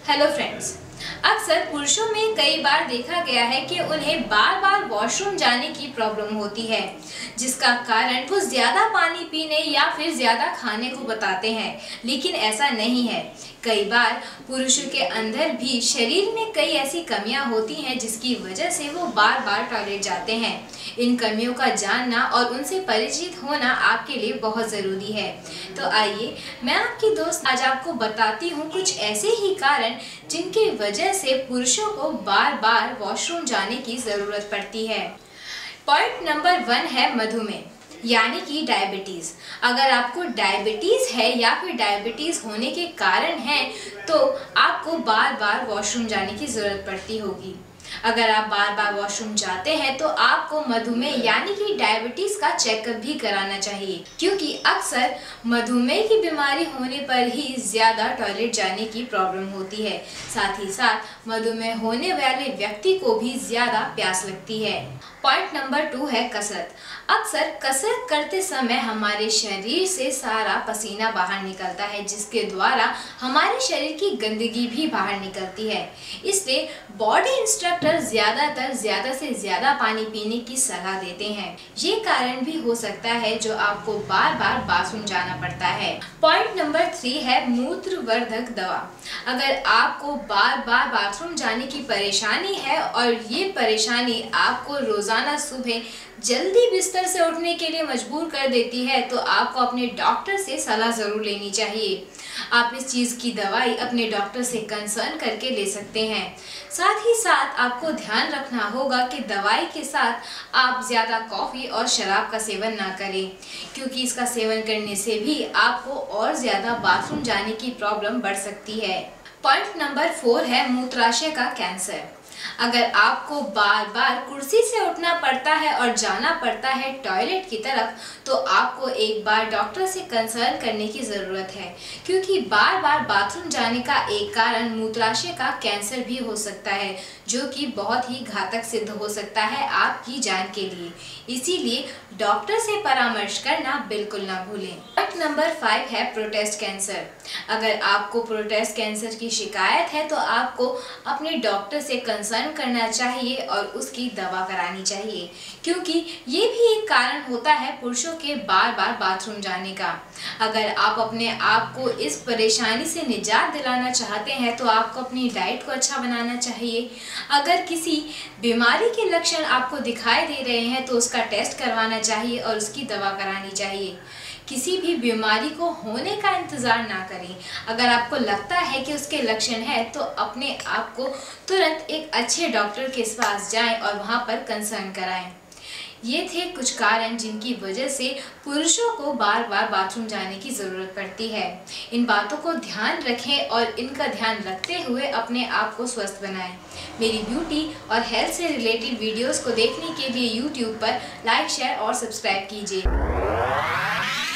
Hello friends, अक्सर पुरुषों में कई बार देखा गया है कि उन्हें बार बार वॉशरूम जाने की प्रॉब्लम होती है, जिसका कारण वो ज़्यादा पानी पीने या फिर ज़्यादा खाने को बताते हैं। लेकिन ऐसा नहीं है। कई बार पुरुषों के अंदर भी शरीर में कई ऐसी कमियां होती हैं जिसकी वजह से वो बार बार टॉयलेट जाते हैं। इन कमियों का जानना और उनसे परिचित होना आपके लिए बहुत ज़रूरी है। तो आइए मैं आपकी दोस्त आज आपको बताती हूँ कुछ ऐसे ही कारण जिनकी वजह से पुरुषों को बार बार वॉशरूम जाने की ज़रूरत पड़ती है। पॉइंट नंबर 1 है मधुमेह यानी कि डायबिटीज़। अगर आपको डायबिटीज़ है या फिर डायबिटीज़ होने के कारण है तो आपको बार बार वॉशरूम जाने की ज़रूरत पड़ती होगी। अगर आप बार बार वॉशरूम जाते हैं तो आपको मधुमेह यानी कि डायबिटीज़ का चेकअप भी कराना चाहिए, क्योंकि अक्सर मधुमेह की बीमारी होने पर ही ज़्यादा टॉयलेट जाने की प्रॉब्लम होती है। साथ ही साथ मधुमेह होने वाले व्यक्ति को भी ज़्यादा प्यास लगती है। पॉइंट नंबर 2 है कसरत। अक्सर कसरत करते समय हमारे शरीर से सारा पसीना बाहर निकलता है, जिसके द्वारा हमारे शरीर की गंदगी भी बाहर निकलती है। इसलिए बॉडी इंस्ट्रक्टर ज़्यादा से ज़्यादा पानी पीने की सलाह देते हैं। ये कारण भी हो सकता है जो आपको बार बार बाथरूम जाना पड़ता है। पॉइंट नंबर 3 है मूत्रवर्धक दवा। अगर आपको बार बार बाथरूम जाने की परेशानी है और ये परेशानी आपको रोज़ाना सुबह जल्दी बिस्तर से उठने के लिए मजबूर कर देती है तो आपको अपने डॉक्टर से सलाह ज़रूर लेनी चाहिए। आप इस चीज़ की दवाई अपने डॉक्टर से कंसर्न करके ले सकते हैं। साथ ही साथ आपको ध्यान रखना होगा कि दवाई के साथ आप ज़्यादा कॉफ़ी और शराब का सेवन ना करें, क्योंकि इसका सेवन करने से भी आपको और ज़्यादा बाथरूम जाने की प्रॉब्लम बढ़ सकती है। पॉइंट नंबर 4 है मूत्राशय का कैंसर। अगर आपको बार बार कुर्सी से उठना पड़ता है और जाना पड़ता है टॉयलेट की तरफ, तो आपको एक बार डॉक्टर से कंसर्न करने की ज़रूरत है, क्योंकि बार बार बाथरूम जाने का एक कारण मूत्राशय का कैंसर भी हो सकता है, जो कि बहुत ही घातक सिद्ध हो सकता है आपकी जान के लिए। इसीलिए डॉक्टर से परामर्श करना बिल्कुल ना भूलें। पॉइंट नंबर 5 है प्रोस्टेट कैंसर। अगर आपको प्रोस्टेट कैंसर की शिकायत है तो आपको अपने डॉक्टर से कंसर्न करना चाहिए और उसकी दवा करानी चाहिए, क्योंकि ये भी एक कारण होता है पुरुषों के बार बार बाथरूम जाने का। अगर आप अपने आप को इस परेशानी से निजात दिलाना चाहते हैं तो आपको अपनी डाइट को अच्छा बनाना चाहिए। अगर किसी बीमारी के लक्षण आपको दिखाई दे रहे हैं तो उसका टेस्ट करवाना चाहिए और उसकी दवा करानी चाहिए। किसी भी बीमारी को होने का इंतज़ार ना करें। अगर आपको लगता है कि उसके लक्षण है तो अपने आप को तुरंत एक अच्छे डॉक्टर के पास जाएं और वहां पर कंसर्न कराएं। ये थे कुछ कारण जिनकी वजह से पुरुषों को बार बार बाथरूम जाने की ज़रूरत पड़ती है। इन बातों को ध्यान रखें और इनका ध्यान रखते हुए अपने आप को स्वस्थ बनाएं। मेरी ब्यूटी और हेल्थ से रिलेटेड वीडियोस को देखने के लिए यूट्यूब पर लाइक, शेयर और सब्सक्राइब कीजिए।